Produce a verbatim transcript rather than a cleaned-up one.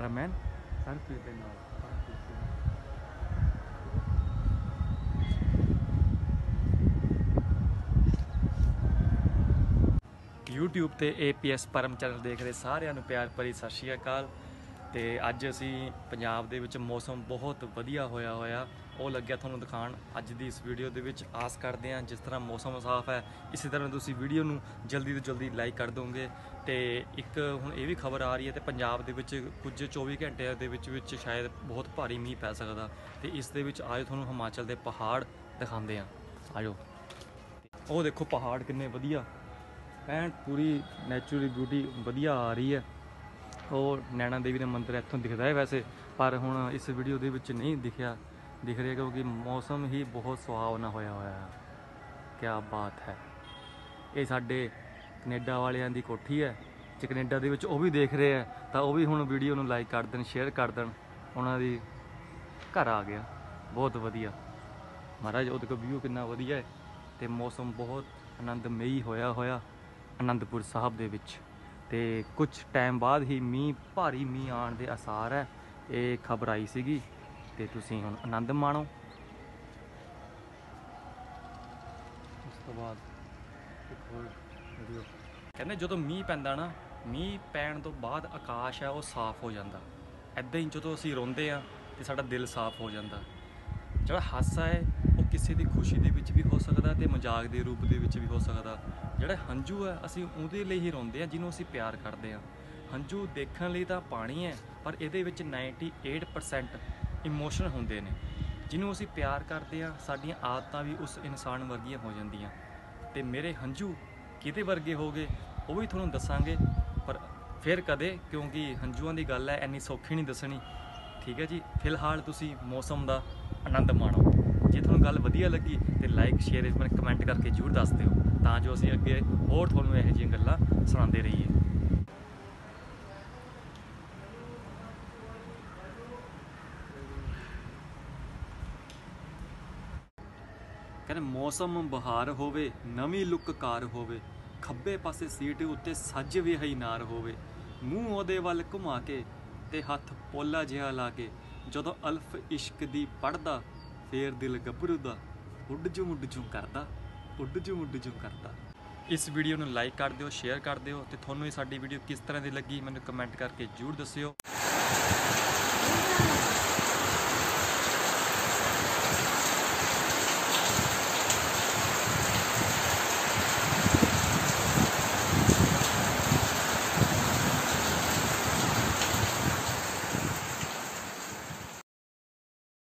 Cameraman Sarpreet के नाल YouTube ते A P S Param channel देख रहे सारिਆਂ ਨੂੰ प्यार भरी सत श्री अकाल। ਤੇ ਅੱਜ ਅਸੀਂ ਪੰਜਾਬ ਦੇ ਵਿੱਚ ਮੌਸਮ ਬਹੁਤ ਵਧੀਆ ਹੋਇਆ ਹੋਇਆ ਉਹ ਲੱਗਿਆ ਤੁਹਾਨੂੰ ਦਿਖਾਉਣ ਅੱਜ ਦੀ ਇਸ ਵੀਡੀਓ ਦੇ ਵਿੱਚ। ਆਸ ਕਰਦੇ ਹਾਂ ਜਿਸ ਤਰ੍ਹਾਂ ਮੌਸਮ ਸਾਫ਼ ਹੈ ਇਸੇ ਤਰ੍ਹਾਂ ਤੁਸੀਂ ਵੀਡੀਓ ਨੂੰ ਜਲਦੀ ਤੋਂ ਜਲਦੀ ਲਾਈਕ ਕਰ ਦੋਗੇ। ਤੇ ਇੱਕ ਹੁਣ ਇਹ ਵੀ ਖਬਰ ਆ ਰਹੀ ਹੈ ਤੇ ਪੰਜਾਬ ਦੇ ਵਿੱਚ ਕੁਝ ਚੌਵੀ ਘੰਟਿਆਂ ਦੇ ਵਿੱਚ ਵਿੱਚ ਸ਼ਾਇਦ ਬਹੁਤ ਭਾਰੀ ਮੀਂਹ ਪੈ ਸਕਦਾ ਤੇ ਇਸ ਦੇ ਵਿੱਚ ਆਜੋ ਤੁਹਾਨੂੰ ਹਿਮਾਚਲ ਦੇ ਪਹਾੜ ਦਿਖਾਉਂਦੇ ਹਾਂ। ਆਜੋ ਉਹ ਦੇਖੋ ਪਹਾੜ ਕਿੰਨੇ ਵਧੀਆ ਐਂਡ ਪੂਰੀ ਨੈਚੁਰਲ ਬਿਊਟੀ ਵਧੀਆ ਆ ਰਹੀ ਹੈ। ਉਹ ਨੈਣਾ ਦੇवी ਦਾ ਮੰਦਿਰ ਇੱਥੋਂ ਦਿਖਦਾ ਹੈ ਵੈਸੇ, ਪਰ ਹੁਣ ਇਸ ਵੀਡੀਓ ਦੇ ਵਿੱਚ ਨਹੀਂ ਦਿਖਿਆ ਦਿਖ ਰਿਹਾ ਕਿਉਂਕਿ ਮੌਸਮ ਹੀ ਬਹੁਤ ਸੁਹਾਵਣਾ ਹੋਇਆ ਹੋਇਆ ਹੈ। ਕਿਆ ਬਾਤ ਹੈ। ਇਹ ਸਾਡੇ ਕੈਨੇਡਾ ਵਾਲਿਆਂ ਦੀ ਕੋਠੀ ਹੈ ਜੇ ਕੈਨੇਡਾ ਦੇ ਵਿੱਚ ਉਹ ਵੀ ਦੇਖ ਰਹੇ ਹੈ ਤਾਂ ਉਹ ਵੀ ਹੁਣ ਵੀਡੀਓ ਨੂੰ ਲਾਈਕ ਕਰ ਦੇਣ ਸ਼ੇਅਰ ਕਰ ਦੇਣ। ਉਹਨਾਂ ਦੀ ਘਰ ਆ ਗਿਆ ਬਹੁਤ ਵਧੀਆ ਮਹਾਰਾਜ। ਉਹਦੇ ਕੋਲ ਵਿਊ ਕਿੰਨਾ ਵਧੀਆ ਹੈ ਤੇ ਮੌਸਮ ਬਹੁਤ ਆਨੰਦਮਈ ਹੋਇਆ ਹੋਇਆ ਅਨੰਦਪੁਰ ਸਾਹਿਬ ਦੇ ਵਿੱਚ। ਤੇ ਕੁਝ ਟਾਈਮ ਬਾਅਦ ਹੀ ਮੀਂਹ ਭਾਰੀ ਮੀਂਹ ਆਉਣ ਦੇ ਆਸਾਰ ਹੈ ਇਹ ਖਬਰ ਆਈ ਸੀਗੀ ਤੇ ਤੁਸੀਂ ਹੁਣ ਆਨੰਦ ਮਾਣੋ। ਉਸ ਤੋਂ ਬਾਅਦ ਇੱਕ ਹੋਰ ਵੀਡੀਓ ਕਹਿੰਦੇ ਜਦੋਂ ਮੀਂਹ ਪੈਂਦਾ ਨਾ ਮੀਂਹ ਪੈਣ ਤੋਂ ਬਾਅਦ ਆਕਾਸ਼ ਹੈ ਉਹ ਸਾਫ਼ ਹੋ ਜਾਂਦਾ। ਇੱਦਾਂ ਹੀ ਜਦੋਂ ਅਸੀਂ ਰੋਂਦੇ ਹਾਂ ਤੇ ਸਾਡਾ ਦਿਲ ਸਾਫ਼ ਹੋ ਜਾਂਦਾ। ਜਿਹੜਾ ਹਾਸਾ ਹੈ ਉਹ ਕਿਸੇ ਦੀ ਖੁਸ਼ੀ ਦੇ ਵਿੱਚ ਵੀ ਹੋ ਸਕਦਾ ਤੇ ਮਜ਼ਾਕ ਦੇ ਰੂਪ ਦੇ ਵਿੱਚ ਵੀ ਹੋ ਸਕਦਾ। ਜਿਹੜਾ ਹੰਝੂ ਹੈ ਅਸੀਂ ਉਹਦੇ ਲਈ ਹੀ ਰੋਂਦੇ ਹਾਂ ਜਿਹਨੂੰ ਅਸੀਂ ਪਿਆਰ ਕਰਦੇ ਹਾਂ। ਹੰਝੂ ਦੇਖਣ ਲਈ ਤਾਂ ਪਾਣੀ ਹੈ ਪਰ ਇਹਦੇ ਵਿੱਚ ਨਾਈਨਟੀ ਏਟ ਪਰਸੈਂਟ ਇਮੋਸ਼ਨ ਹੁੰਦੇ ਨੇ। ਜਿਹਨੂੰ ਅਸੀਂ ਪਿਆਰ ਕਰਦੇ ਹਾਂ ਸਾਡੀਆਂ ਆਦਤਾਂ ਵੀ ਉਸ ਇਨਸਾਨ ਵਰਗੀਆਂ ਹੋ ਜਾਂਦੀਆਂ। ਤੇ ਮੇਰੇ ਹੰਝੂ ਕਿਹਦੇ ਵਰਗੇ ਹੋ ਗਏ ਉਹ ਵੀ ਤੁਹਾਨੂੰ ਦੱਸਾਂਗੇ ਪਰ ਫਿਰ ਕਦੇ, ਕਿਉਂਕਿ ਹੰਝੂਆਂ ਦੀ ਗੱਲ ਹੈ ਇੰਨੀ ਸੌਖੀ ਨਹੀਂ ਦੱਸਣੀ। ਠੀਕ ਹੈ ਜੀ, ਫਿਲਹਾਲ ਤੁਸੀਂ ਮੌਸਮ ਦਾ ਆਨੰਦ ਮਾਣੋ। ਜੇ ਤੁਹਾਨੂੰ ਗੱਲ ਵਧੀਆ ਲੱਗੀ ਤੇ ਲਾਈਕ ਸ਼ੇਅਰ ਕਮੈਂਟ ਕਰਕੇ ਜ਼ਰੂਰ ਦੱਸ ਦਿਓ ਤਾਂ ਜੋ ਅਸੀਂ ਅੱਗੇ ਹੋਰ ਤੁਹਾਨੂੰ ਇਹੋ ਜਿਹੀਆਂ ਗੱਲਾਂ ਸੁਣਾਉਂਦੇ ਰਹੀਏ। ਕਹਿੰਦੇ ਮੌਸਮ ਬਹਾਰ ਹੋਵੇ ਨਵੀਂ ਲੁੱਕ ਕਾਰ ਹੋਵੇ ਖੱਬੇ ਪਾਸੇ ਸੀਟ ਉੱਤੇ ਸੱਜ ਵੀ ਨਾਰ ਹੋਵੇ ਮੂੰਹ ਉਹਦੇ ਵੱਲ ਘੁਮਾ ਕੇ ਤੇ ਹੱਥ ਪੋਲਾ ਜਿਹਾ ਲਾ ਕੇ ਜਦੋਂ ਅਲਫ ਇਸ਼ਕ ਦੀ ਪੜ੍ਹਦਾ ਫੇਰ ਦਿਲ ਗੱਭਰੂ ਦਾ ਉੱਡ ਜੂ ਉੱਡ ਜੂ ਕਰਦਾ ਉੱਡ ਜੂ ਉੱਡ ਜੂ ਕਰਦਾ। ਇਸ ਵੀਡੀਓ ਨੂੰ ਲਾਈਕ ਕਰ ਦਿਓ ਸ਼ੇਅਰ ਕਰ ਦਿਓ ਤੇ ਤੁਹਾਨੂੰ ਇਹ ਸਾਡੀ ਵੀਡੀਓ ਕਿਸ ਤਰ੍ਹਾਂ ਦੀ ਲੱਗੀ ਮੈਨੂੰ ਕਮੈਂਟ ਕਰਕੇ ਜ਼ਰੂਰ ਦੱਸਿਓ।